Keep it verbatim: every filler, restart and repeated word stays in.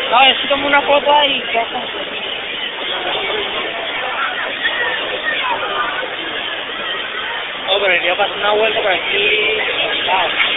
No, yo sí tomo una foto ahí. ¿Qué haces? Oh, pero yo pasé una vuelta por aquí. Wow.